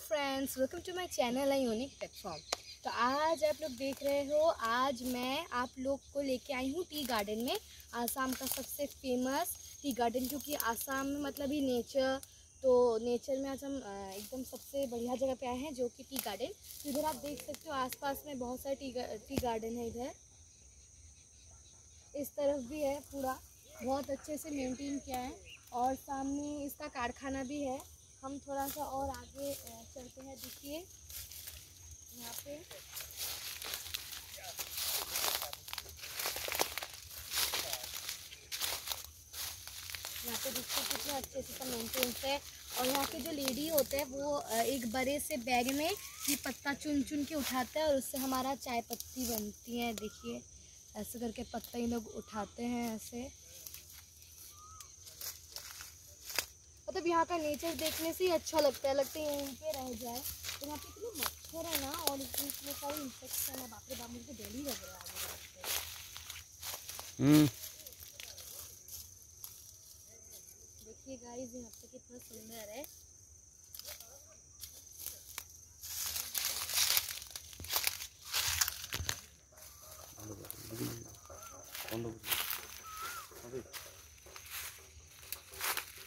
Friends, welcome to my channel है unique platform. तो आज आप लोग देख रहे हो, आज मैं आप लोग को लेके आई हूँ टी गार्डन में। आसाम का सबसे फेमस टी गार्डन, क्योंकि आसाम में मतलब ही नेचर, तो नेचर में आज हम एकदम सबसे बढ़िया जगह पे आए हैं जो कि टी गार्डन। तो इधर आप देख सकते हो आसपास में बहुत सारे टी गार्डन है। इधर इस तरफ भी है, पूरा बहुत अच्छे से मेंटेन किया है और सामने इसका कारखाना भी है। हम थोड़ा सा और आगे चलते हैं। देखिए यहाँ पे देखिए कितना अच्छे से सब मेंटेन्स है। और यहाँ के जो लेडी होते हैं वो एक बड़े से बैग में ये पत्ता चुन चुन के उठाते हैं और उससे हमारा चाय पत्ती बनती है। देखिए ऐसे करके पत्ता ये लोग उठाते हैं ऐसे। मतलब यहाँ का नेचर देखने से ही अच्छा लगता है यहीं पे रह जाए। तो यहाँ पे इतने मच्छर है ना और इतने सारे इंसेक्ट्स है, बाप रे बाप, मुझे डेली लग रहा है। देखिए गाइस यहाँ पे कितना सुंदर है।